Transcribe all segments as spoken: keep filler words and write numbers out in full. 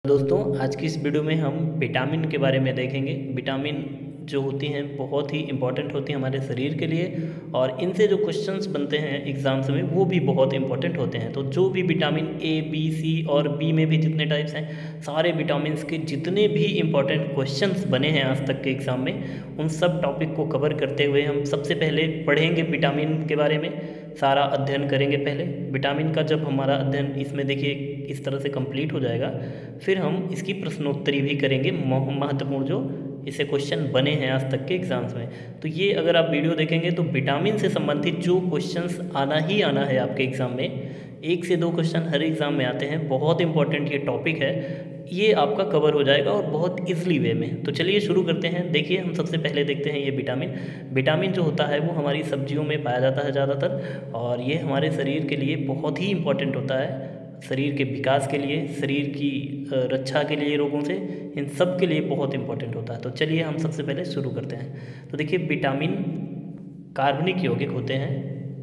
दोस्तों, आज की इस वीडियो में हम विटामिन के बारे में देखेंगे। विटामिन जो होती हैं बहुत ही इम्पॉर्टेंट होती हैं हमारे शरीर के लिए, और इनसे जो क्वेश्चंस बनते हैं एग्ज़ाम्स में वो भी बहुत इंपॉर्टेंट होते हैं। तो जो भी विटामिन ए, बी, सी और बी में भी जितने टाइप्स हैं, सारे विटामिन के जितने भी इम्पॉर्टेंट क्वेश्चंस बने हैं आज तक के एग्ज़ाम में, उन सब टॉपिक को कवर करते हुए हम सबसे पहले पढ़ेंगे विटामिन के बारे में, सारा अध्ययन करेंगे। पहले विटामिन का जब हमारा अध्ययन इसमें देखिए इस तरह से कंप्लीट हो जाएगा, फिर हम इसकी प्रश्नोत्तरी भी करेंगे, महत्वपूर्ण जो इससे क्वेश्चन बने हैं आज तक के एग्ज़ाम्स में। तो ये अगर आप वीडियो देखेंगे तो विटामिन से संबंधित जो क्वेश्चंस आना ही आना है आपके एग्ज़ाम में, एक से दो क्वेश्चन हर एग्ज़ाम में आते हैं। बहुत इंपॉर्टेंट ये टॉपिक है, ये आपका कवर हो जाएगा और बहुत ईजिली वे में। तो चलिए शुरू करते हैं। देखिए, हम सबसे पहले देखते हैं ये विटामिन। विटामिन जो होता है वो हमारी सब्जियों में पाया जाता है ज़्यादातर, और ये हमारे शरीर के लिए बहुत ही इम्पॉर्टेंट होता है, शरीर के विकास के लिए, शरीर की रक्षा के लिए, रोगों से, इन सब के लिए बहुत इंपॉर्टेंट होता है। तो चलिए हम सबसे पहले शुरू करते हैं। तो देखिए, विटामिन कार्बनिक यौगिक होते हैं।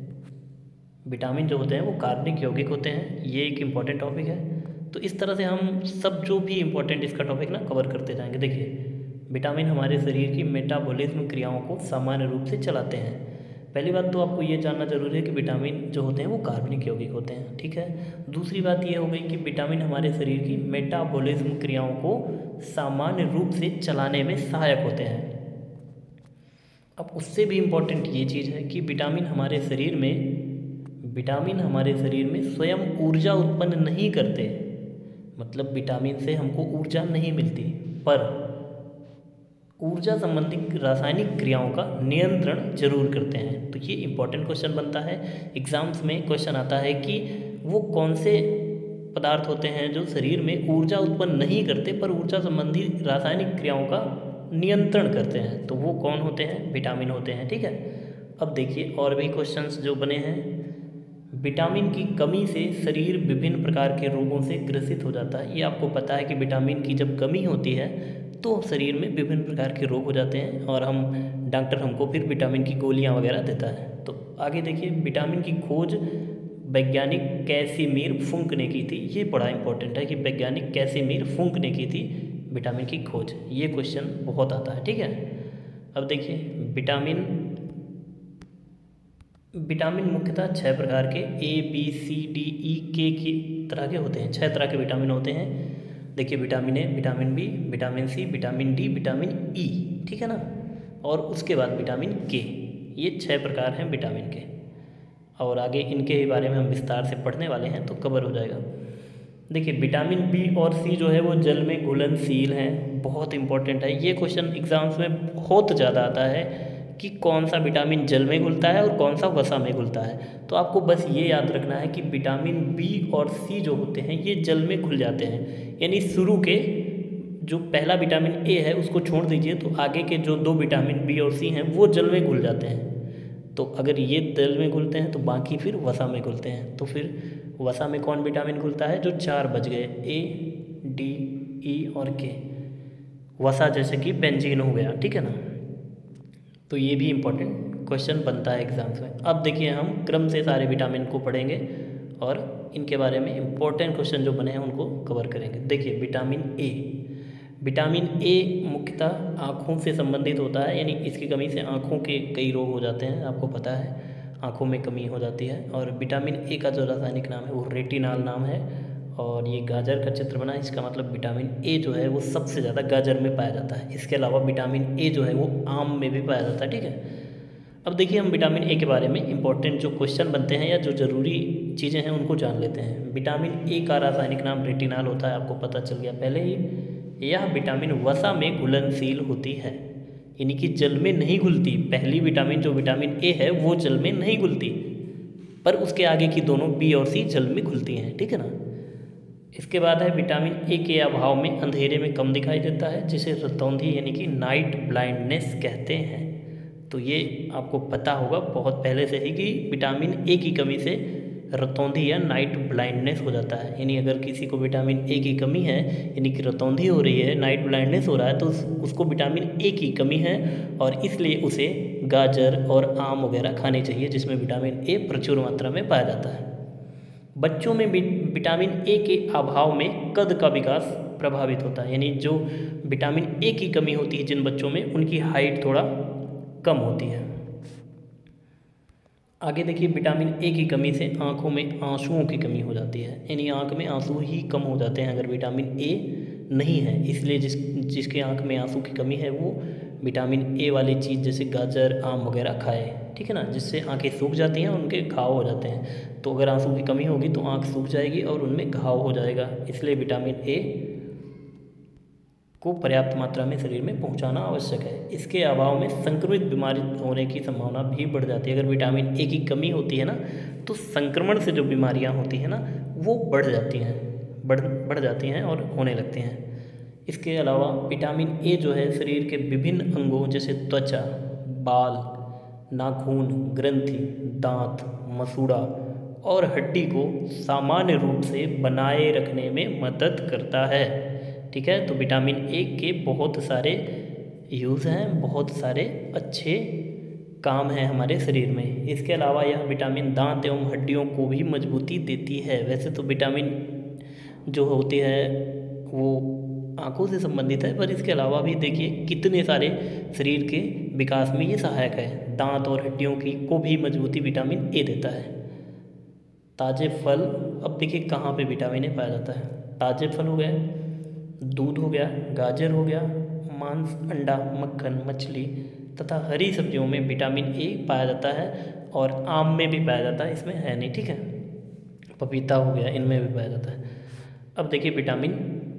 विटामिन जो होते हैं वो कार्बनिक यौगिक होते हैं। ये एक इम्पॉर्टेंट टॉपिक है। तो इस तरह से हम सब जो भी इम्पोर्टेंट इसका टॉपिक ना कवर करते जाएंगे। देखिए, विटामिन हमारे शरीर की मेटाबॉलिज्म क्रियाओं को सामान्य रूप से चलाते हैं। पहली बात तो आपको ये जानना जरूरी है कि विटामिन जो होते हैं वो कार्बनिक यौगिक होते हैं, ठीक है। दूसरी बात ये हो गई कि विटामिन हमारे शरीर की मेटाबॉलिज्म क्रियाओं को सामान्य रूप से चलाने में सहायक होते हैं। अब उससे भी इम्पोर्टेंट ये चीज़ है कि विटामिन हमारे शरीर में विटामिन हमारे शरीर में स्वयं ऊर्जा उत्पन्न नहीं करते, मतलब विटामिन से हमको ऊर्जा नहीं मिलती, पर ऊर्जा संबंधी रासायनिक क्रियाओं का नियंत्रण जरूर करते हैं। तो ये इंपॉर्टेंट क्वेश्चन बनता है एग्जाम्स में। क्वेश्चन आता है कि वो कौन से पदार्थ होते हैं जो शरीर में ऊर्जा उत्पन्न नहीं करते पर ऊर्जा संबंधी रासायनिक क्रियाओं का नियंत्रण करते हैं। तो वो कौन होते हैं? विटामिन होते हैं, ठीक है। अब देखिए, और भी क्वेश्चंस जो बने हैं। विटामिन की कमी से शरीर विभिन्न प्रकार के रोगों से ग्रसित हो जाता है। ये आपको पता है कि विटामिन की जब कमी होती है तो शरीर में विभिन्न प्रकार के रोग हो जाते हैं, और हम डॉक्टर हमको फिर विटामिन की गोलियां वगैरह देता है। तो आगे देखिए, विटामिन की खोज वैज्ञानिक कैसिमीर फुंक ने की थी। ये बड़ा इंपॉर्टेंट है कि वैज्ञानिक कैसिमीर फुंक ने की थी विटामिन की खोज। ये क्वेश्चन बहुत आता है, ठीक है। अब देखिए, विटामिन विटामिन मुख्यतः छः प्रकार के ए, बी, सी, डी, ई, के की तरह के होते हैं। छः तरह के विटामिन होते हैं। देखिए, vitamin A, vitamin B, vitamin C, vitamin D, vitamin E, ठीक है ना। और उसके बाद विटामिन के। ये छः प्रकार हैं विटामिन के, और आगे इनके बारे में हम विस्तार से पढ़ने वाले हैं, तो कवर हो जाएगा। देखिए, विटामिन बी और सी जो है वो जल में घुलनशील हैं। बहुत इंपॉर्टेंट है ये क्वेश्चन, एग्जाम्स में बहुत ज़्यादा आता है कि कौन सा विटामिन जल में घुलता है और कौन सा वसा में घुलता है। तो आपको बस ये याद रखना है कि विटामिन बी और सी जो होते हैं ये जल में घुल जाते हैं। यानी शुरू के जो पहला विटामिन ए है उसको छोड़ दीजिए, तो आगे के जो दो विटामिन बी और सी हैं वो जल में घुल जाते हैं। तो अगर ये जल में घुलते हैं तो बाकी फिर वसा में घुलते हैं। तो फिर वसा में कौन विटामिन घुलता है? जो चार बच गए, ए, डी, ई और के। वसा जैसे कि बेंजीन हो गया, ठीक है ना। तो ये भी इम्पोर्टेंट क्वेश्चन बनता है एग्जाम्स में। अब देखिए, हम क्रम से सारे विटामिन को पढ़ेंगे और इनके बारे में इम्पोर्टेंट क्वेश्चन जो बने हैं उनको कवर करेंगे। देखिए, विटामिन ए। विटामिन ए मुख्यतः आँखों से संबंधित होता है, यानी इसकी कमी से आँखों के कई रोग हो जाते हैं। आपको पता है, आँखों में कमी हो जाती है। और विटामिन ए का जो रासायनिक नाम है वो रेटिनॉल नाम है, और ये गाजर का चित्र बना है। इसका मतलब विटामिन ए जो है वो सबसे ज़्यादा गाजर में पाया जाता है। इसके अलावा विटामिन ए जो है वो आम में भी पाया जाता है, ठीक है। अब देखिए, हम विटामिन ए के बारे में इंपॉर्टेंट जो क्वेश्चन बनते हैं या जो ज़रूरी चीज़ें हैं उनको जान लेते हैं। विटामिन ए का रासायनिक नाम रेटिनॉल होता है, आपको पता चल गया पहले ही। यह विटामिन वसा में घुलनशील होती है, यानी कि जल में नहीं घुलती। पहली विटामिन जो विटामिन ए है वो जल में नहीं घुलती, पर उसके आगे की दोनों बी और सी जल में घुलती हैं, ठीक है ना। इसके बाद है विटामिन ए के अभाव में अंधेरे में कम दिखाई देता है, जिसे रतौंधी यानी कि नाइट ब्लाइंडनेस कहते हैं। तो ये आपको पता होगा बहुत पहले से ही कि विटामिन ए की कमी से रतौंधी या नाइट ब्लाइंडनेस हो जाता है। यानी अगर किसी को विटामिन ए की कमी है, यानी कि रतौंधी हो रही है, नाइट ब्लाइंडनेस हो रहा है, तो उस, उसको विटामिन ए की कमी है, और इसलिए उसे गाजर और आम वगैरह खाने चाहिए जिसमें विटामिन ए प्रचुर मात्रा में पाया जाता है। बच्चों में विटामिन ए के अभाव में कद का विकास प्रभावित होता है, यानी जो विटामिन ए की कमी होती है जिन बच्चों में, उनकी हाइट थोड़ा कम होती है। आगे देखिए, विटामिन ए की कमी से आँखों में आंसुओं की कमी हो जाती है, यानी आँख में आंसू ही कम हो जाते हैं अगर विटामिन ए नहीं है। इसलिए जिस जिसके आँख में आंसू की कमी है वो विटामिन ए वाली चीज़ जैसे गाजर, आम वगैरह खाए, ठीक है ना, जिससे आँखें सूख जाती हैं और उनके घाव हो जाते हैं। तो अगर आंसू की कमी होगी तो आँख सूख जाएगी और उनमें घाव हो जाएगा। इसलिए विटामिन ए को पर्याप्त मात्रा में शरीर में पहुंचाना आवश्यक है। इसके अभाव में संक्रमित बीमारी होने की संभावना भी बढ़ जाती है। अगर विटामिन ए की कमी होती है ना, तो संक्रमण से जो बीमारियां होती हैं ना वो बढ़ जाती हैं बढ़ बढ़ जाती हैं और होने लगती हैं। इसके अलावा विटामिन ए जो है शरीर के विभिन्न अंगों जैसे त्वचा, बाल, नाखून, ग्रंथि, दांत, मसूड़ा और हड्डी को सामान्य रूप से बनाए रखने में मदद करता है। ठीक है, तो विटामिन ए के बहुत सारे यूज़ हैं, बहुत सारे अच्छे काम हैं हमारे शरीर में। इसके अलावा यह विटामिन दांत एवं हड्डियों को भी मजबूती देती है। वैसे तो विटामिन जो होती है वो आँखों से संबंधित है, पर इसके अलावा भी देखिए कितने सारे शरीर के विकास में ये सहायक है। दांत और हड्डियों की को भी मजबूती विटामिन ए देता है। ताज़े फल, अब देखिए कहाँ पे विटामिन ए पाया जाता है। ताज़े फल हो गए, दूध हो गया, गाजर हो गया, मांस, अंडा, मक्खन, मछली तथा हरी सब्जियों में विटामिन ए पाया जाता है और आम में भी पाया जाता है, इसमें है नहीं, ठीक है। पपीता हो गया, इनमें भी पाया जाता है। अब देखिए विटामिन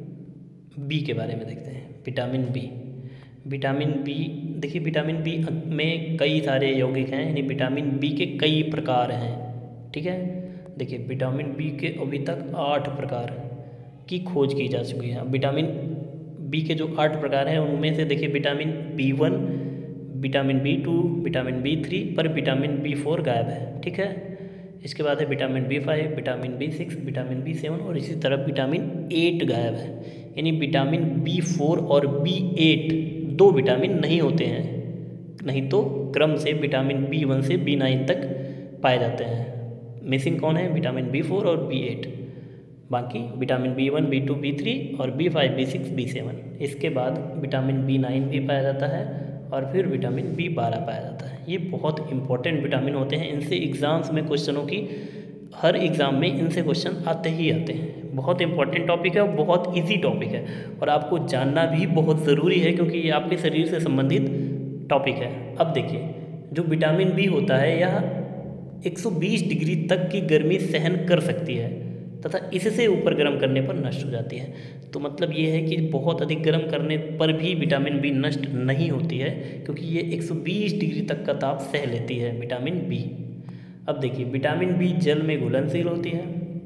बी के बारे में देखते हैं। विटामिन बी विटामिन बी देखिए विटामिन बी में कई सारे यौगिक हैं, यानी विटामिन बी के कई प्रकार हैं, ठीक है। देखिए विटामिन बी के अभी तक आठ प्रकार की खोज की जा चुकी है। अब विटामिन बी के जो आठ प्रकार हैं उनमें से देखिए vitamin B one, vitamin B two, vitamin B three, पर विटामिन बी फोर गायब है, ठीक है। इसके बाद है vitamin B five, vitamin B six, vitamin B seven और इसी तरह विटामिन एट गायब है। यानी विटामिन बी फोर और बी एट दो विटामिन नहीं होते हैं, नहीं तो क्रम से विटामिन बी वन से बी नाइन तक पाए जाते हैं। मिसिंग कौन है? विटामिन बी फोर और बी एट। बाकी vitamin B one, B two, B three और B five, B six, B seven. इसके बाद विटामिन बी नाइन भी पाया जाता है और फिर विटामिन बी बारह पाया जाता है। ये बहुत इंपॉर्टेंट विटामिन होते हैं, इनसे एग्ज़ाम्स में क्वेश्चनों की हर एग्ज़ाम में इनसे क्वेश्चन आते ही आते हैं। बहुत इंपॉर्टेंट टॉपिक है और बहुत इजी टॉपिक है और आपको जानना भी बहुत ज़रूरी है क्योंकि ये आपके शरीर से संबंधित टॉपिक है। अब देखिए जो विटामिन बी होता है यह एक सौ बीस डिग्री तक की गर्मी सहन कर सकती है तथा इससे ऊपर गर्म करने पर नष्ट हो जाती है। तो मतलब ये है कि बहुत अधिक गर्म करने पर भी विटामिन बी नष्ट नहीं होती है क्योंकि ये एक सौ बीस डिग्री तक का ताप सह लेती है विटामिन बी। अब देखिए विटामिन बी जल में घुलनशील होती है।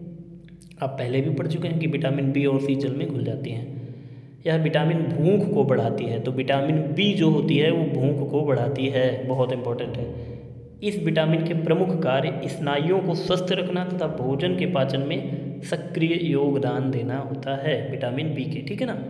आप पहले भी पढ़ चुके हैं कि विटामिन बी और सी जल में घुल जाती हैं। यह विटामिन भूख को बढ़ाती है, तो विटामिन बी जो होती है वो भूख को बढ़ाती है, बहुत इंपॉर्टेंट है। इस विटामिन के प्रमुख कार्य स्नायुओं को स्वस्थ रखना तथा भोजन के पाचन में सक्रिय योगदान देना होता है विटामिन बी के, ठीक है ना।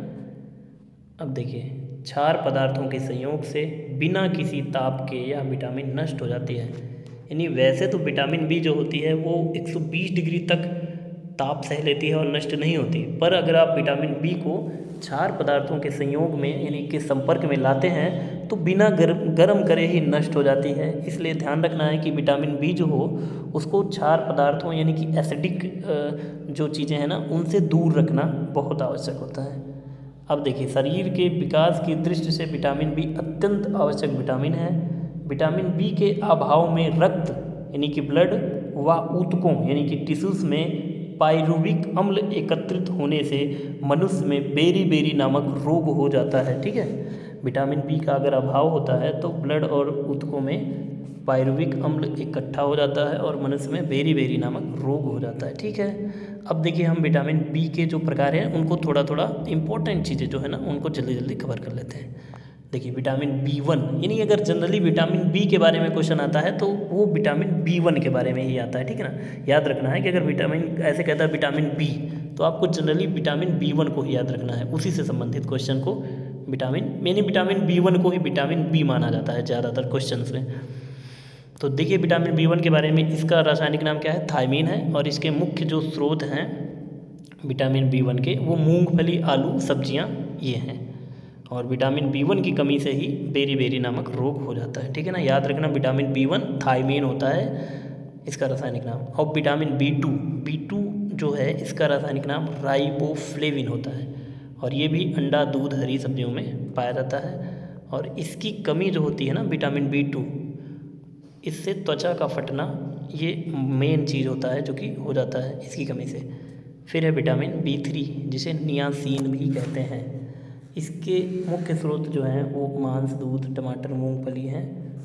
अब देखिए क्षार पदार्थों के संयोग से बिना किसी ताप के यह विटामिन नष्ट हो जाती है। यानी वैसे तो विटामिन बी जो होती है वो एक सौ बीस डिग्री तक ताप सह लेती है और नष्ट नहीं होती, पर अगर आप विटामिन बी को क्षार पदार्थों के संयोग में यानी के संपर्क में लाते हैं तो बिना गर्म गर्म करे ही नष्ट हो जाती है। इसलिए ध्यान रखना है कि विटामिन बी जो हो उसको क्षार पदार्थों यानी कि एसिडिक जो चीज़ें हैं ना उनसे दूर रखना बहुत आवश्यक होता है। अब देखिए शरीर के विकास की दृष्टि से विटामिन बी अत्यंत आवश्यक विटामिन है। विटामिन बी के अभाव में रक्त यानी कि ब्लड व ऊतकों यानी कि टिश्यूज में पाइरुविक अम्ल एकत्रित होने से मनुष्य में बेरी बेरी नामक रोग हो जाता है, ठीक है। विटामिन बी का अगर अभाव होता है तो ब्लड और ऊतकों में पाइरुविक अम्ल इकट्ठा हो जाता है और मनुष्य में बेरी बेरी नामक रोग हो जाता है, ठीक है। अब देखिए हम विटामिन बी के जो प्रकार हैं उनको थोड़ा थोड़ा इंपॉर्टेंट चीज़ें जो है ना उनको जल्दी जल्दी कवर कर लेते हैं। देखिए विटामिन बी वन यानी अगर जनरली विटामिन बी के बारे में क्वेश्चन आता है तो वो विटामिन बी वन के बारे में ही आता है, ठीक है ना। याद रखना है कि अगर विटामिन ऐसे कहता है विटामिन बी तो आपको जनरली विटामिन बी वन को ही याद रखना है, उसी से संबंधित क्वेश्चन को विटामिन यानी विटामिन बी वन को ही विटामिन बी माना जाता है ज़्यादातर क्वेश्चन में। तो देखिए विटामिन बी वन के बारे में, इसका रासायनिक नाम क्या है? थायमीन है और इसके मुख्य जो स्रोत हैं विटामिन बी वन के, वो मूंगफली, आलू, सब्जियां ये हैं। और विटामिन बी वन की कमी से ही बेरी बेरी नामक रोग हो जाता है, ठीक है ना। याद रखना, विटामिन बी वन थायमीन होता है इसका रासायनिक नाम। और vitamin B two B two जो है इसका रासायनिक नाम राइबोफ्लेविन होता है, और ये भी अंडा, दूध, हरी सब्जियों में पाया जाता है। और इसकी कमी जो होती है ना विटामिन बी टू, इससे त्वचा का फटना ये मेन चीज़ होता है जो कि हो जाता है इसकी कमी से। फिर है विटामिन बी थ्री जिसे नियासिन भी कहते हैं। इसके मुख्य स्रोत जो हैं वो मांस, दूध, टमाटर, मूंगफली हैं।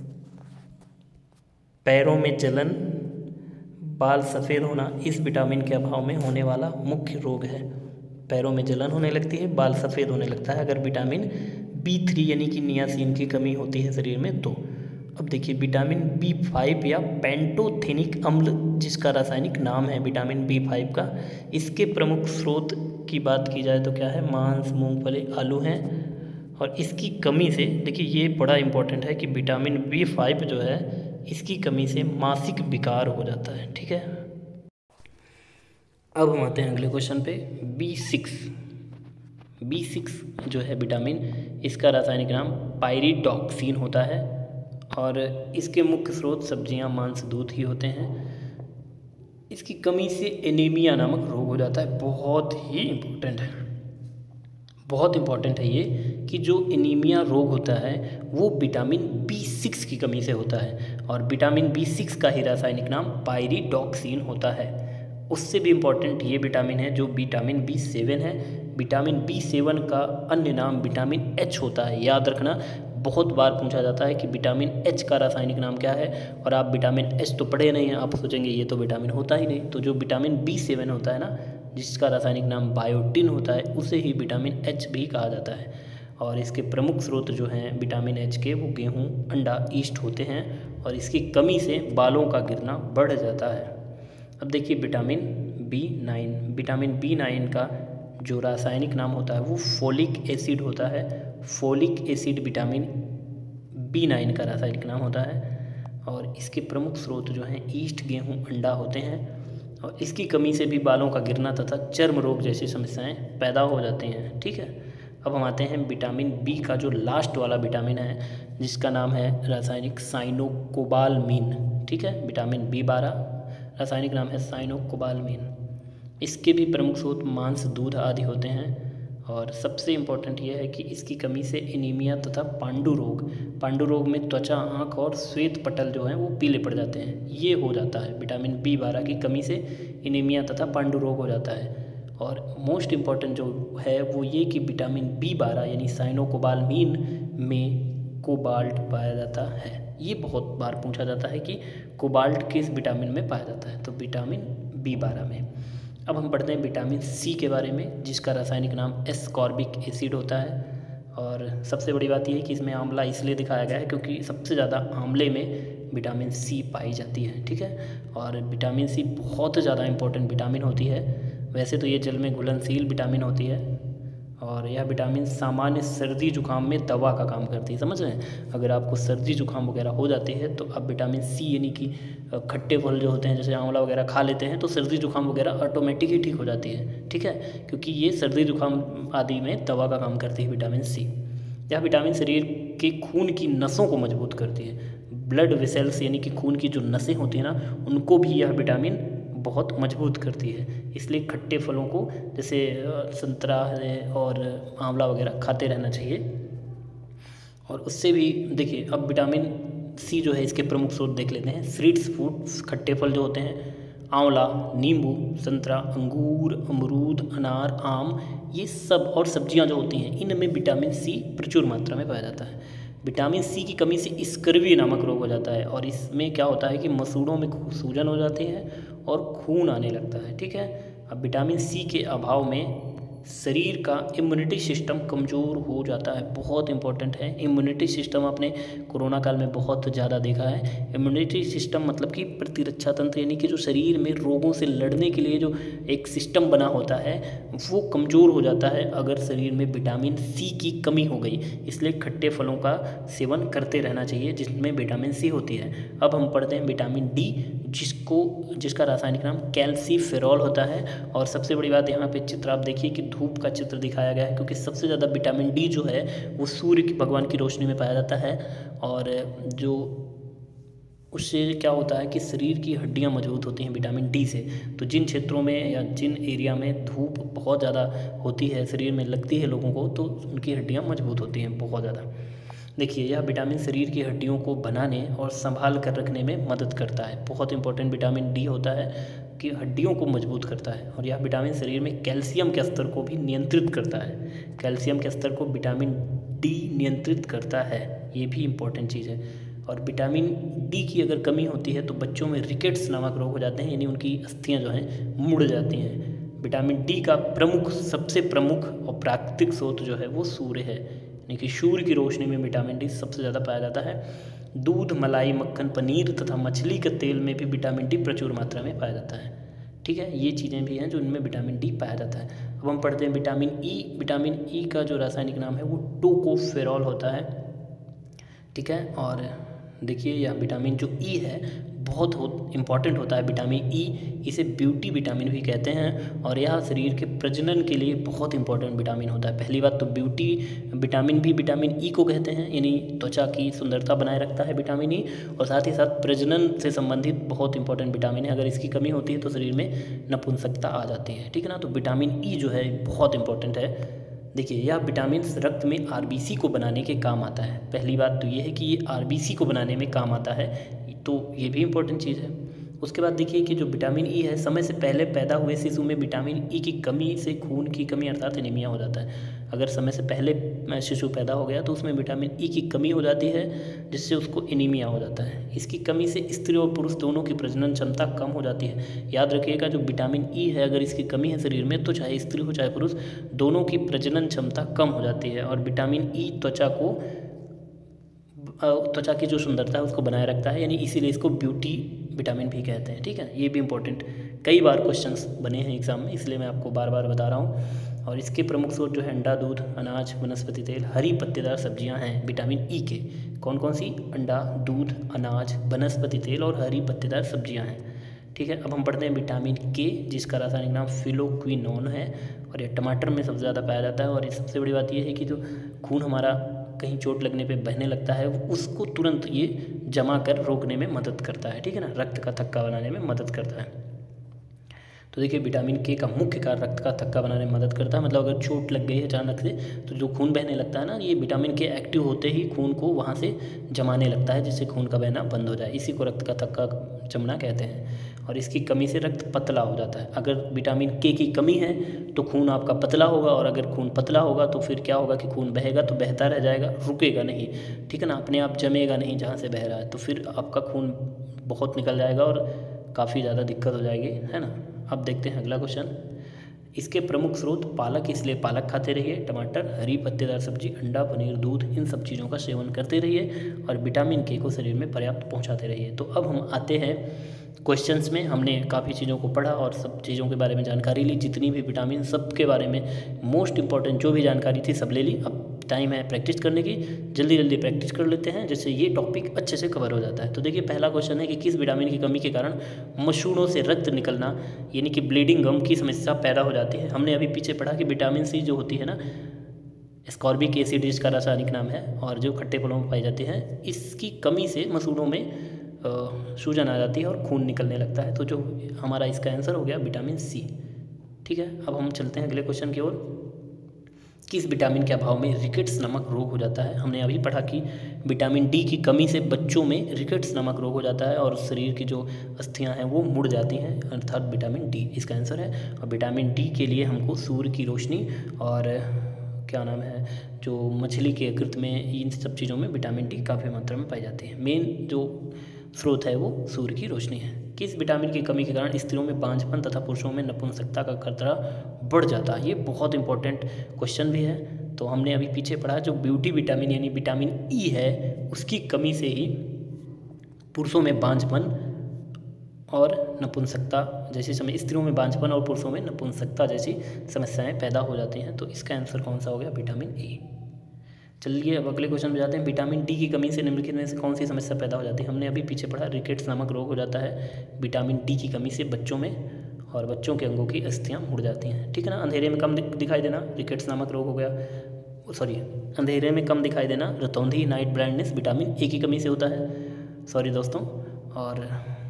पैरों में जलन, बाल सफ़ेद होना इस विटामिन के अभाव में होने वाला मुख्य रोग है। पैरों में जलन होने लगती है, बाल सफ़ेद होने लगता है अगर विटामिन बी थ्री यानी कि नियासिन की कमी होती है शरीर में तो। अब देखिए विटामिन बी फाइव या पेंटोथेनिक अम्ल जिसका रासायनिक नाम है विटामिन बी फाइव का, इसके प्रमुख स्रोत की बात की जाए तो क्या है, मांस, मूंगफली, आलू हैं। और इसकी कमी से देखिए ये बड़ा इंपॉर्टेंट है कि विटामिन बी फाइव जो है इसकी कमी से मासिक विकार हो जाता है, ठीक है। अब हम आते हैं अगले क्वेश्चन पे। बी सिक्स बी सिक्स जो है विटामिन, इसका रासायनिक नाम पायरिडॉक्सिन होता है, और इसके मुख्य स्रोत सब्जियां, मांस, दूध ही होते हैं। इसकी कमी से एनीमिया नामक रोग हो जाता है। बहुत ही इम्पोर्टेंट है, बहुत इम्पोर्टेंट है ये कि जो एनीमिया रोग होता है वो विटामिन बी सिक्स की कमी से होता है, और विटामिन बी सिक्स का ही रासायनिक नाम पायरिडॉक्सिन होता है। उससे भी इम्पॉर्टेंट ये विटामिन है जो विटामिन बी सेवन है। विटामिन बी सेवन का अन्य नाम विटामिन एच होता है। याद रखना, बहुत बार पूछा जाता है कि विटामिन एच का रासायनिक नाम क्या है, और आप विटामिन एच तो पढ़े नहीं हैं, आप सोचेंगे ये तो विटामिन होता ही नहीं। तो जो विटामिन बी सेवन होता है ना, जिसका रासायनिक नाम बायोटिन होता है, उसे ही विटामिन एच भी कहा जाता है। और इसके प्रमुख स्रोत जो हैं विटामिन एच के वो गेहूँ, अंडा, ईस्ट होते हैं, और इसकी कमी से बालों का गिरना बढ़ जाता है। अब देखिए vitamin B nine vitamin B nine का जो रासायनिक नाम होता है वो फोलिक एसिड होता है। Folic acid vitamin B nine का रासायनिक नाम होता है, और इसके प्रमुख स्रोत जो हैं ईस्ट, गेहूँ, अंडा होते हैं, और इसकी कमी से भी बालों का गिरना तथा चर्म रोग जैसी समस्याएं पैदा हो जाती हैं, ठीक है। अब हम आते हैं विटामिन बी का जो लास्ट वाला विटामिन है जिसका नाम है रासायनिक साइनोकोबालमीन, ठीक है। विटामिन बी बारह रासायनिक नाम है साइनोकोबालमीन। इसके भी प्रमुख स्रोत मांस, दूध आदि होते हैं, और सबसे इम्पोर्टेंट यह है कि इसकी कमी से एनीमिया तथा पांडु रोग पांडु रोग में त्वचा, आँख और श्वेत पटल जो हैं वो पीले पड़ जाते हैं, ये हो जाता है। विटामिन बी बारह की कमी से एनीमिया तथा पांडु रोग हो जाता है। और मोस्ट इम्पॉर्टेंट जो है वो ये कि विटामिन बी बारह यानी साइनोकोबालमीन में कोबाल्ट पाया जाता है। ये बहुत बार पूछा जाता है कि कोबाल्ट किस विटामिन में पाया जाता है, तो विटामिन बी बारह में। अब हम पढ़ते हैं विटामिन सी के बारे में जिसका रासायनिक नाम एस्कॉर्बिक एसिड होता है। और सबसे बड़ी बात यह है कि इसमें आंवला इसलिए दिखाया गया है क्योंकि सबसे ज़्यादा आंवले में विटामिन सी पाई जाती है, ठीक है। और विटामिन सी बहुत ज़्यादा इम्पोर्टेंट विटामिन होती है। वैसे तो ये जल में घुलनशील विटामिन होती है, और यह विटामिन सामान्य सर्दी जुकाम में दवा का काम करती है, समझ रहे हैं। अगर आपको सर्दी जुकाम वगैरह हो जाती है तो आप विटामिन सी यानी कि खट्टे फल जो होते हैं जैसे आंवला वगैरह खा लेते हैं तो सर्दी जुकाम वगैरह ऑटोमेटिक ही ठीक हो जाती है, ठीक है, क्योंकि ये सर्दी जुकाम आदि में दवा का काम करती है विटामिन सी। यह विटामिन शरीर के खून की नसों को मजबूत करती है। ब्लड वेसल्स यानी कि खून की जो नसें होती हैं ना, उनको भी यह विटामिन बहुत मजबूत करती है। इसलिए खट्टे फलों को जैसे संतरा और आंवला वगैरह खाते रहना चाहिए। और उससे भी देखिए, अब विटामिन सी जो है इसके प्रमुख स्रोत देख लेते हैं। फ्रूट्स फ्रूट्स खट्टे फल जो होते हैं, आंवला, नींबू, संतरा, अंगूर, अमरूद, अनार, आम, ये सब, और सब्जियां जो होती हैं इनमें विटामिन सी प्रचुर मात्रा में पाया जाता है। विटामिन सी की कमी से स्कर्वी नामक रोग हो जाता है, और इसमें क्या होता है कि मसूड़ों में सूजन हो जाती है और खून आने लगता है, ठीक है। अब विटामिन सी के अभाव में शरीर का इम्यूनिटी सिस्टम कमज़ोर हो जाता है। बहुत इंपॉर्टेंट है इम्यूनिटी सिस्टम, आपने कोरोना काल में बहुत ज़्यादा देखा है। इम्यूनिटी सिस्टम मतलब कि प्रतिरक्षा तंत्र, यानी कि जो शरीर में रोगों से लड़ने के लिए जो एक सिस्टम बना होता है वो कमज़ोर हो जाता है अगर शरीर में विटामिन सी की कमी हो गई। इसलिए खट्टे फलों का सेवन करते रहना चाहिए जिसमें विटामिन सी होती है। अब हम पढ़ते हैं विटामिन डी, जिसको जिसका रासायनिक नाम कैल्सीफेरॉल होता है। और सबसे बड़ी बात यहाँ पे चित्र आप देखिए कि धूप का चित्र दिखाया गया है, क्योंकि सबसे ज़्यादा विटामिन डी जो है वो सूर्य की भगवान की रोशनी में पाया जाता है। और जो उससे क्या होता है कि शरीर की हड्डियां मजबूत होती हैं विटामिन डी से। तो जिन क्षेत्रों में या जिन एरिया में धूप बहुत ज़्यादा होती है, शरीर में लगती है लोगों को, तो उनकी हड्डियां मजबूत होती हैं बहुत ज़्यादा। देखिए, यह विटामिन शरीर की हड्डियों को बनाने और संभाल कर रखने में मदद करता है। बहुत इंपॉर्टेंट विटामिन डी होता है कि हड्डियों को मजबूत करता है। और यह विटामिन शरीर में कैल्शियम के स्तर को भी नियंत्रित करता है। कैल्शियम के स्तर को विटामिन डी नियंत्रित करता है, ये भी इंपॉर्टेंट चीज़ है। और विटामिन डी की अगर कमी होती है तो बच्चों में रिकेट्स नामक रोग हो जाते हैं, यानी उनकी अस्थियां जो हैं मुड़ जाती हैं। विटामिन डी का प्रमुख सबसे प्रमुख और प्राकृतिक स्रोत जो है वो सूर्य है, यानी कि सूर्य की रोशनी में विटामिन डी सबसे ज़्यादा पाया जाता है। दूध, मलाई, मक्खन, पनीर तथा मछली के तेल में भी विटामिन डी प्रचुर मात्रा में पाया जाता है। ठीक है, ये चीज़ें भी हैं जो इनमें विटामिन डी पाया जाता है। अब हम पढ़ते हैं विटामिन ई। विटामिन ई का जो रासायनिक नाम है वो टोकोफेरॉल होता है। ठीक है, और देखिए यह विटामिन जो ई है बहुत हो इम्पॉर्टेंट होता है। विटामिन ई, इसे ब्यूटी विटामिन भी कहते हैं और यह शरीर के प्रजनन के लिए बहुत इंपॉर्टेंट विटामिन होता है। पहली बात तो ब्यूटी विटामिन भी विटामिन ई को कहते हैं, यानी त्वचा की सुंदरता बनाए रखता है विटामिन ई। और साथ ही साथ प्रजनन से संबंधित बहुत इंपॉर्टेंट विटामिन है। अगर इसकी कमी होती है तो शरीर में नपुंसकता आ जाती है। ठीक है ना, तो विटामिन ई जो है बहुत इंपॉर्टेंट है। देखिए, यह विटामिन रक्त में आरबीसी को बनाने के काम आता है। पहली बात तो ये है कि ये आरबीसी को बनाने में काम आता है, तो ये भी इम्पोर्टेंट चीज़ है। उसके बाद देखिए कि जो विटामिन ई है, समय से पहले पैदा हुए शिशु में विटामिन ई की कमी से खून की कमी अर्थात एनीमिया हो जाता है। अगर समय से पहले शिशु पैदा हो गया तो उसमें विटामिन ई की कमी हो जाती है, जिससे उसको एनीमिया हो जाता है। इसकी कमी से स्त्री और पुरुष दोनों की प्रजनन क्षमता कम हो जाती है। याद रखिएगा, जो विटामिन ई है अगर इसकी कमी है शरीर में तो चाहे स्त्री हो चाहे पुरुष, दोनों की प्रजनन क्षमता कम हो जाती है। और विटामिन ई त्वचा को त्वचा की जो सुंदरता है उसको बनाए रखता है, यानी इसीलिए इसको ब्यूटी विटामिन भी कहते हैं। ठीक है, ये भी इंपॉर्टेंट कई बार क्वेश्चंस बने हैं एग्जाम में, इसलिए मैं आपको बार बार बता रहा हूँ। और इसके प्रमुख स्रोत जो है अंडा, दूध, अनाज, वनस्पति तेल, हरी पत्तेदार सब्जियां हैं विटामिन ई के। कौन कौन सी? अंडा, दूध, अनाज, वनस्पति तेल और हरी पत्तेदार सब्जियां हैं। ठीक है, अब हम पढ़ते हैं विटामिन के, जिसका रासायनिक नाम फिलोक्विनोन है और ये टमाटर में सबसे ज़्यादा पाया जाता है। और ये सबसे बड़ी बात यह है कि जो खून हमारा कहीं चोट लगने पे बहने लगता है उसको तुरंत ये जमा कर रोकने में मदद करता है। ठीक है ना, रक्त का थक्का बनाने में मदद करता है। तो देखिए, विटामिन के का मुख्य कार्य रक्त का थक्का बनाने में मदद करता है। मतलब अगर चोट लग गई है अचानक से तो जो खून बहने लगता है ना, ये विटामिन के एक्टिव होते ही खून को वहाँ से जमाने लगता है, जिससे खून का बहना बंद हो जाए। इसी को रक्त का थक्का जमना कहते हैं। और इसकी कमी से रक्त पतला हो जाता है। अगर विटामिन के की कमी है तो खून आपका पतला होगा, और अगर खून पतला होगा तो फिर क्या होगा कि खून बहेगा तो बहता रह जाएगा, रुकेगा नहीं। ठीक है ना, अपने आप जमेगा नहीं जहाँ से बह रहा है, तो फिर आपका खून बहुत निकल जाएगा और काफ़ी ज़्यादा दिक्कत हो जाएगी, है ना। अब देखते हैं अगला क्वेश्चन। इसके प्रमुख स्रोत पालक, इसलिए पालक खाते रहिए। टमाटर, हरी पत्तेदार सब्जी, अंडा, पनीर, दूध, इन सब चीज़ों का सेवन करते रहिए और विटामिन के को शरीर में पर्याप्त पहुंचाते रहिए। तो अब हम आते हैं क्वेश्चंस में। हमने काफ़ी चीज़ों को पढ़ा और सब चीज़ों के बारे में जानकारी ली, जितनी भी विटामिन सब के बारे में मोस्ट इंपॉर्टेंट जो भी जानकारी थी सब ले ली। अब टाइम है प्रैक्टिस करने की, जल्दी जल्दी प्रैक्टिस कर लेते हैं जिससे ये टॉपिक अच्छे से कवर हो जाता है। तो देखिए, पहला क्वेश्चन है कि किस विटामिन की कमी के कारण मसूड़ों से रक्त निकलना यानी कि ब्लीडिंग गम की समस्या पैदा हो जाती है। हमने अभी पीछे पढ़ा कि विटामिन सी जो होती है ना, एस्कॉर्बिक एसिड जिसका रासायनिक नाम है और जो खट्टे फलों में पाई जाती है, इसकी कमी से मसूड़ों में सूजन आ जाती है और खून निकलने लगता है। तो जो हमारा इसका आंसर हो गया विटामिन सी। ठीक है, अब हम चलते हैं अगले क्वेश्चन की ओर। किस विटामिन के अभाव में रिकेट्स नामक रोग हो जाता है? हमने अभी पढ़ा कि विटामिन डी की कमी से बच्चों में रिकेट्स नामक रोग हो जाता है और शरीर की जो अस्थियां हैं वो मुड़ जाती हैं, अर्थात विटामिन डी इसका आंसर है। और विटामिन डी के लिए हमको सूर्य की रोशनी और क्या नाम है जो मछली के यकृत में, इन सब चीज़ों में विटामिन डी काफ़ी मात्रा में पाई जाती है। मेन जो स्रोत है वो सूर्य की रोशनी है। किस विटामिन की कमी के कारण स्त्रियों में बांझपन तथा पुरुषों में नपुंसकता का खतरा बढ़ जाता है? ये बहुत इंपॉर्टेंट क्वेश्चन भी है। तो हमने अभी पीछे पढ़ा, जो ब्यूटी विटामिन यानी विटामिन ई है, उसकी कमी से ही पुरुषों में बांझपन और नपुंसकता जैसी समय स्त्रियों में बांझपन और पुरुषों में नपुंसकता जैसी समस्याएं पैदा हो जाती हैं। तो इसका आंसर कौन सा हो गया? Vitamin E. चलिए अब अगले क्वेश्चन पे जाते हैं। विटामिन डी की कमी से निम्नलिखित में से कौन सी समस्या पैदा हो जाती है? हमने अभी पीछे पढ़ा, रिकेट्स नामक रोग हो जाता है विटामिन डी की कमी से बच्चों में, और बच्चों के अंगों की अस्थियाँ मुड़ जाती हैं, ठीक है ना। अंधेरे में कम दिखाई देना, रिकेट्स नामक रोग हो गया, सॉरी अंधेरे में कम दिखाई देना, रतौंधी नाइट ब्लाइंडनेस विटामिन ए की कमी से होता है, सॉरी दोस्तों। और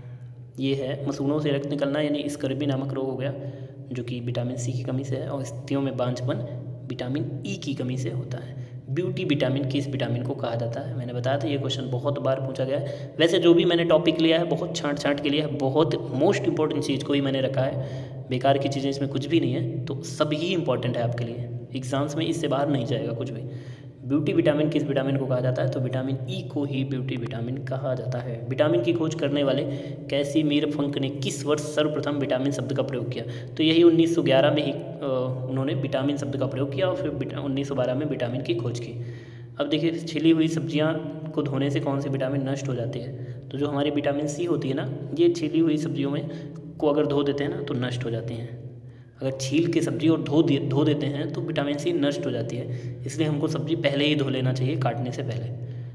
ये है मसूड़ों से रक्त निकलना यानी स्कर्वी नामक रोग हो गया, जो कि विटामिन सी की कमी से है, और स्त्रियों में बांझपन विटामिन ई की कमी से होता है। ब्यूटी विटामिन किस विटामिन को कहा जाता है? मैंने बताया था ये क्वेश्चन बहुत बार पूछा गया है। वैसे जो भी मैंने टॉपिक लिया है बहुत छांट छांट के लिए है, बहुत मोस्ट इंपॉर्टेंट चीज़ को ही मैंने रखा है, बेकार की चीज़ें इसमें कुछ भी नहीं है, तो सब ही इंपॉर्टेंट है आपके लिए, एग्जाम्स में इससे बाहर नहीं जाएगा कुछ भी। ब्यूटी विटामिन किस विटामिन को कहा जाता है? तो विटामिन ई को ही ब्यूटी विटामिन कहा जाता है। विटामिन की खोज करने वाले कैसिमिर फंक ने किस वर्ष सर्वप्रथम विटामिन शब्द का प्रयोग किया? तो यही उन्नीस सौ ग्यारह में ही उन्होंने विटामिन शब्द का प्रयोग किया, और फिर उन्नीस सौ बारह में विटामिन की खोज की। अब देखिए, छिली हुई सब्जियां को धोने से कौन सी विटामिन नष्ट हो जाती है? तो जो हमारी विटामिन सी होती है ना, ये छिली हुई सब्जियों में को अगर धो देते हैं ना तो नष्ट हो जाती हैं। अगर छील के सब्जी और धो दे धो देते हैं तो विटामिन सी नष्ट हो जाती है, इसलिए हमको सब्जी पहले ही धो लेना चाहिए काटने से पहले।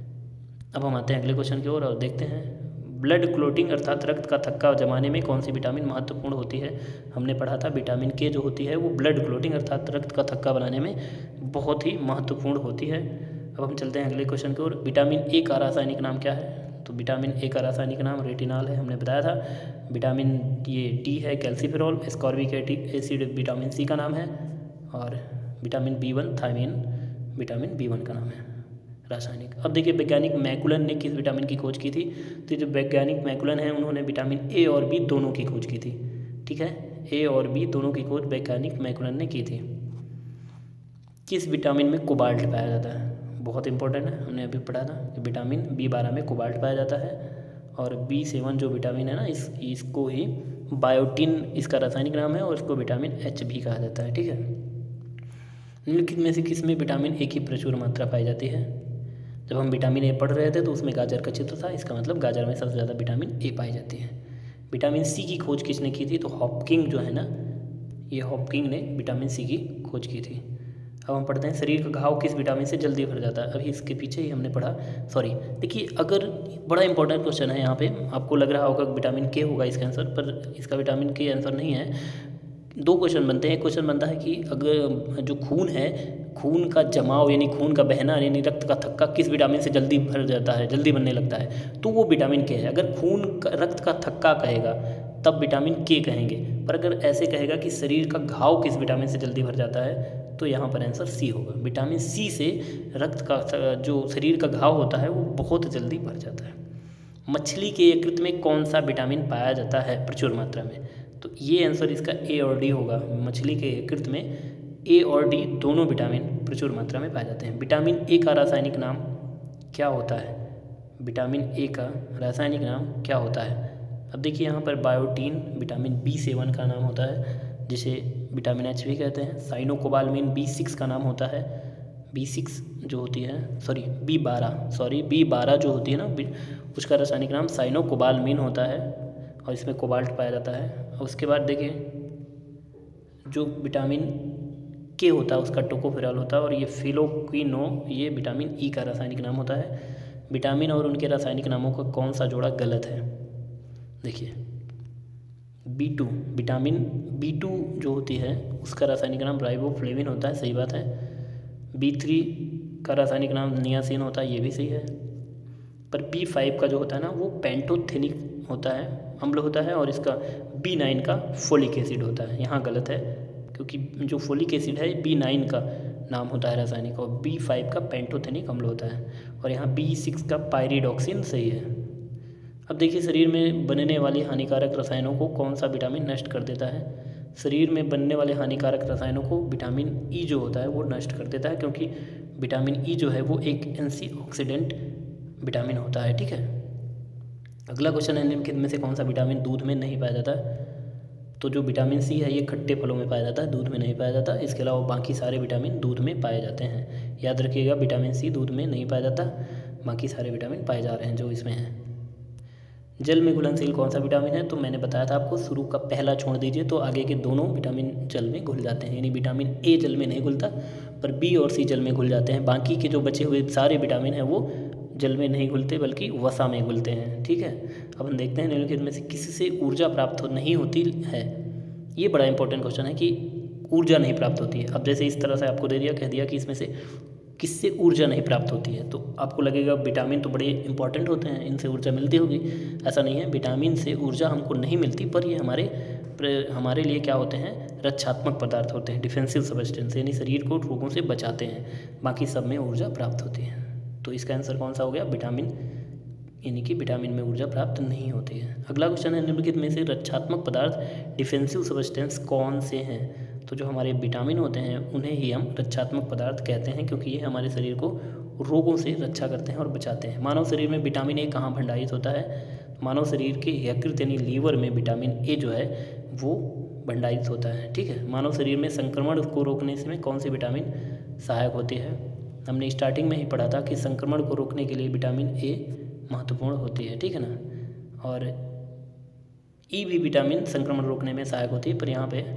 अब हम आते हैं अगले क्वेश्चन की ओर और देखते हैं, ब्लड क्लोटिंग अर्थात रक्त का थक्का जमाने में कौन सी विटामिन महत्वपूर्ण होती है? हमने पढ़ा था विटामिन के जो होती है वो ब्लड क्लोटिंग अर्थात रक्त का थक्का बनाने में बहुत ही महत्वपूर्ण होती है। अब हम चलते हैं अगले क्वेश्चन की ओर। विटामिन ए का रासायनिक नाम क्या है? तो विटामिन ए का रासायनिक नाम रेटिनॉल है, हमने बताया था। विटामिन ये डी है calciferol, ascorbic acid vitamin C का नाम है, और vitamin B one thiamine vitamin B one का नाम है रासायनिक। अब देखिए, वैज्ञानिक मैकुलन ने किस विटामिन की खोज की थी? तो जो वैज्ञानिक मैकुलन है उन्होंने विटामिन ए और बी दोनों की खोज की थी, ठीक है, ए और बी दोनों की खोज वैज्ञानिक मैकुलन ने की थी। किस विटामिन में कोबाल्ट पाया जाता है? बहुत इंपॉर्टेंट है, हमने अभी पढ़ा था कि विटामिन बी बारह में कोबाल्ट पाया जाता है, और बी सेवन जो विटामिन है ना, इस इसको ही बायोटिन इसका रासायनिक नाम है, और इसको विटामिन एच भी कहा जाता है, ठीक है। निम्नलिखित में से किस में विटामिन ए की प्रचुर मात्रा पाई जाती है? जब हम विटामिन ए पढ़ रहे थे तो उसमें गाजर का चित्र था, इसका मतलब गाजर में सबसे ज़्यादा विटामिन ए पाई जाती है। विटामिन सी की खोज किसने की थी? तो हॉपकिंग जो है ना, ये हॉपकिंग ने विटामिन सी की खोज की थी। अब हम पढ़ते हैं, शरीर का घाव किस विटामिन से जल्दी भर जाता है? अभी इसके पीछे ही हमने पढ़ा, सॉरी देखिए, अगर बड़ा इंपॉर्टेंट क्वेश्चन है यहाँ पे, आपको लग रहा होगा विटामिन के होगा इसका आंसर, पर इसका विटामिन के आंसर नहीं है। दो क्वेश्चन बनते हैं, एक क्वेश्चन बनता है कि अगर जो खून है, खून का जमाव यानी खून का बहना यानी रक्त का थक्का किस विटामिन से जल्दी भर जाता है, जल्दी बनने लगता है? तो वो विटामिन के है। अगर खून का रक्त का थक्का कहेगा तब विटामिन के कहेंगे, पर अगर ऐसे कहेगा कि शरीर का घाव किस विटामिन से जल्दी भर जाता है तो यहाँ पर आंसर सी होगा। विटामिन सी से रक्त का जो शरीर का घाव होता है वो बहुत जल्दी भर जाता है। मछली के यकृत में कौन सा विटामिन पाया जाता है प्रचुर मात्रा में? तो ये आंसर इसका ए और डी होगा। मछली के यकृत में ए और डी दोनों विटामिन प्रचुर मात्रा में पाए जाते हैं। विटामिन ए का रासायनिक नाम क्या होता है? विटामिन ए का रासायनिक नाम क्या होता है? अब देखिए, यहाँ पर बायोटीन विटामिन बी सेवन का नाम होता है, जिसे विटामिन एच भी कहते हैं। साइनोकोबालमिन बी सिक्स का नाम होता है। बी सिक्स जो होती है, सॉरी बी बारह सॉरी बी बारह जो होती है ना, उसका रासायनिक नाम साइनोकोबालमिन होता है, और इसमें कोबाल्ट पाया जाता है। और उसके बाद देखिए, जो विटामिन के होता है उसका टोकोफेरॉल होता है, और ये फिलोक्विनो ये विटामिन ई का रासायनिक नाम होता है। विटामिन और उनके रासायनिक नामों का कौन सा जोड़ा गलत है? देखिए, B two vitamin B two जो होती है उसका रासायनिक नाम राइबोफ्लेविन होता है, सही बात है। बी थ्री का रासायनिक नाम नियासिन होता है, ये भी सही है। पर बी फाइव का जो होता है ना वो पेंटोथेनिक होता है, अम्ल होता है, और इसका बी नाइन का फोलिक एसिड होता है। यहाँ गलत है, क्योंकि जो फोलिक एसिड है बी नाइन का नाम होता है रासायनिक, और बी फाइव का पेंटोथेनिक अम्ल होता है, और यहाँ बी सिक्स का पायरिडॉक्सिन सही है। अब देखिए, शरीर में बनने वाली हानिकारक रसायनों को कौन सा विटामिन नष्ट कर देता है? शरीर में बनने वाले हानिकारक रसायनों को विटामिन ई जो होता है वो नष्ट कर देता है, क्योंकि विटामिन ई जो है वो एक एंटीऑक्सीडेंट विटामिन होता है, ठीक है। अगला क्वेश्चन है, निम्नलिखित में से कौन सा विटामिन दूध में नहीं पाया जाता है? तो जो विटामिन सी है ये खट्टे फलों में पाया जाता है, दूध में नहीं पाया जाता। इसके अलावा बाकी सारे विटामिन दूध में पाए जाते हैं। याद रखिएगा, विटामिन सी दूध में नहीं पाया जाता, बाकी सारे विटामिन पाए जा रहे हैं जो इसमें हैं। जल में घुलनशील कौन सा विटामिन है? तो मैंने बताया था आपको, शुरू का पहला छोड़ दीजिए तो आगे के दोनों विटामिन जल में घुल जाते हैं। यानी विटामिन ए जल में नहीं घुलता, पर बी और सी जल में घुल जाते हैं। बाकी के जो बचे हुए सारे विटामिन हैं वो जल में नहीं घुलते बल्कि वसा में घुलते हैं। ठीक है, अब हम देखते हैं निम्नलिखित में से किससे ऊर्जा प्राप्त हो नहीं होती है। ये बड़ा इंपॉर्टेंट क्वेश्चन है कि ऊर्जा नहीं प्राप्त होती है। अब जैसे इस तरह से आपको दे दिया, कह दिया कि इसमें से किससे ऊर्जा नहीं प्राप्त होती है, तो आपको लगेगा विटामिन तो बड़े इंपॉर्टेंट होते हैं, इनसे ऊर्जा मिलती होगी। ऐसा नहीं है, विटामिन से ऊर्जा हमको नहीं मिलती, पर ये हमारे हमारे लिए क्या होते हैं, रक्षात्मक पदार्थ होते हैं, डिफेंसिव सब्सटेंस, यानी शरीर को रोगों से बचाते हैं। बाकी सब में ऊर्जा प्राप्त होती है। तो इसका आंसर कौन सा हो गया? विटामिन, यानी कि विटामिन में ऊर्जा प्राप्त नहीं होती है। अगला क्वेश्चन है, निम्नलिखित में से रक्षात्मक पदार्थ डिफेंसिव सब्सटेंस कौन से हैं? तो जो हमारे विटामिन होते हैं उन्हें ही हम रक्षात्मक पदार्थ कहते हैं, क्योंकि ये हमारे शरीर को रोगों से रक्षा करते हैं और बचाते हैं। मानव शरीर में विटामिन ए कहाँ भंडारित होता है? मानव शरीर के यकृत यानी लीवर में विटामिन ए जो है वो भंडारित होता है। ठीक है, मानव शरीर में संक्रमण को रोकने से में कौन सी विटामिन सहायक होती है? हमने स्टार्टिंग में ही पढ़ा था कि संक्रमण को रोकने के लिए विटामिन ए महत्वपूर्ण होती है। ठीक है ना, और ई भी विटामिन संक्रमण रोकने में सहायक होती है, पर यहाँ पे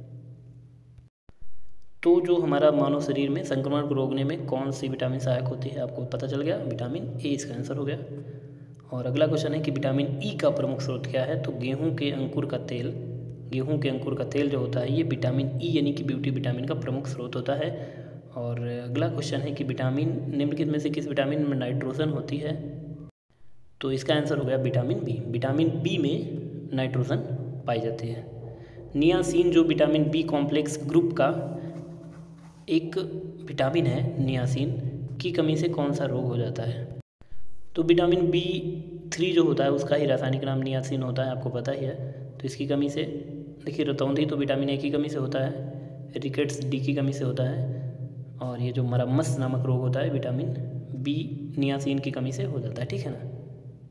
तो जो हमारा मानव शरीर में संक्रमण को रोकने में कौन सी विटामिन सहायक होती है आपको पता चल गया, विटामिन ए इसका आंसर हो गया। और अगला क्वेश्चन है कि विटामिन ई का प्रमुख स्रोत क्या है? तो गेहूं के अंकुर का तेल, गेहूं के अंकुर का तेल जो होता है ये विटामिन ई यानी कि ब्यूटी विटामिन का प्रमुख स्रोत होता है। और अगला क्वेश्चन है कि विटामिन निम्नलिखित में से किस विटामिन में नाइट्रोजन होती है? तो इसका आंसर हो गया विटामिन बी। विटामिन बी में नाइट्रोजन पाई जाती है। नियासिन जो विटामिन बी कॉम्प्लेक्स ग्रुप का एक विटामिन है, नियासिन की कमी से कौन सा रोग हो जाता है? तो विटामिन बी थ्री जो होता है उसका ही रासायनिक नाम नियासिन होता है, आपको पता ही है। तो इसकी कमी से, देखिए रतौंधी तो विटामिन ए की कमी से होता है, रिकेट्स डी की कमी से होता है, और ये जो मरम्मस नामक रोग होता है विटामिन बी नियासिन की कमी से हो जाता है। ठीक है ना।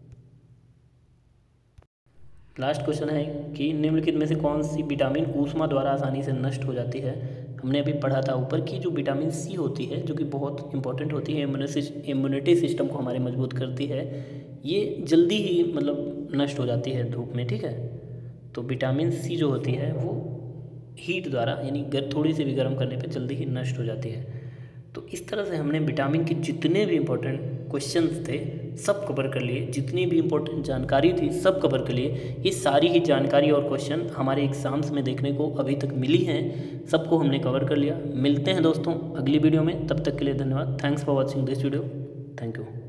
लास्ट क्वेश्चन है कि निम्नलिखित में से कौन सी विटामिन ऊष्मा द्वारा आसानी से नष्ट हो जाती है? हमने अभी पढ़ा था ऊपर की जो विटामिन सी होती है, जो कि बहुत इंपॉर्टेंट होती है, इम्यूनिटी सिस्टम को हमारे मजबूत करती है, ये जल्दी ही मतलब नष्ट हो जाती है धूप में। ठीक है, तो विटामिन सी जो होती है वो हीट द्वारा यानी थोड़ी सी भी गर्म करने पे जल्दी ही नष्ट हो जाती है। तो इस तरह से हमने विटामिन के जितने भी इम्पोर्टेंट क्वेश्चंस थे सब कवर कर लिए, जितनी भी इम्पोर्टेंट जानकारी थी सब कवर कर लिए। ये सारी ही जानकारी और क्वेश्चन हमारे एग्जाम्स में देखने को अभी तक मिली हैं, सबको हमने कवर कर लिया। मिलते हैं दोस्तों अगली वीडियो में, तब तक के लिए धन्यवाद। Thanks for watching this video. Thank you.